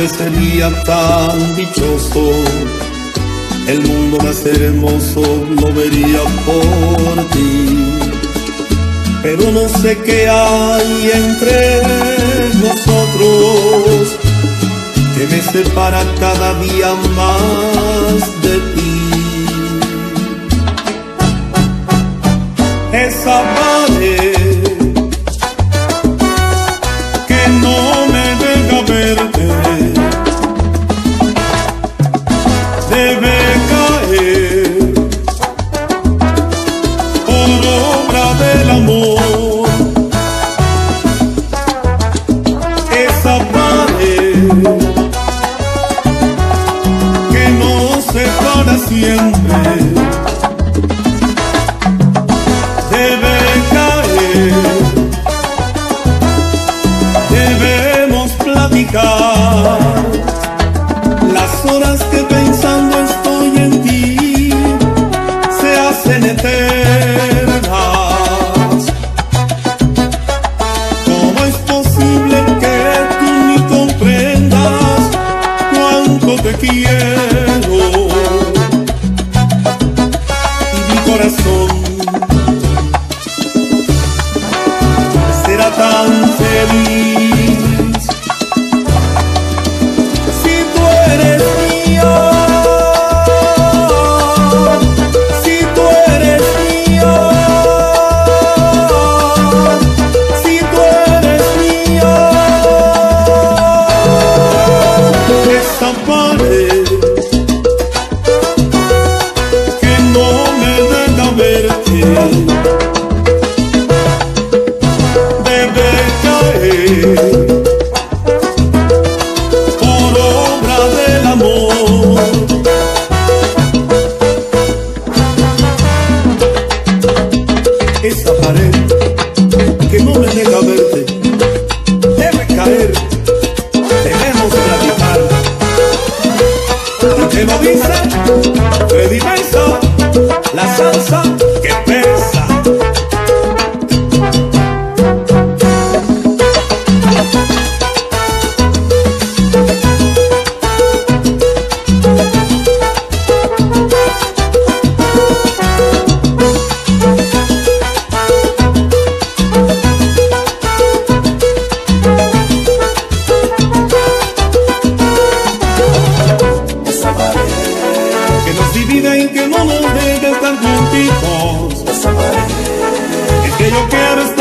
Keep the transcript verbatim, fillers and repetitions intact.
triste sería tan dichoso, el mundo más hermoso lo vería por ti. Pero no sé qué hay entre nosotros que me separa cada día más de ti. Esa pared que no me deja verte debe caer por obra del amor. Esa pared que nos separa siempre debe caer. Debemos platicar las horas que pensando estoy en ti se hacen eternas. ¿Cómo es posible que tú ni comprendas cuánto te quiero? Y mi corazón será tan feliz si tú eres mía, si tú eres mía, si tú eres mía. Esa pared que no me deja verte por obra del amor. Esa pared que no me deja verte debe caer. Debemos platicar. ¿Qué lo dice? Freddy Mesa, la salsa que pesa. Que nos divide y que no nos deja estar juntitos. Es que yo quiero estar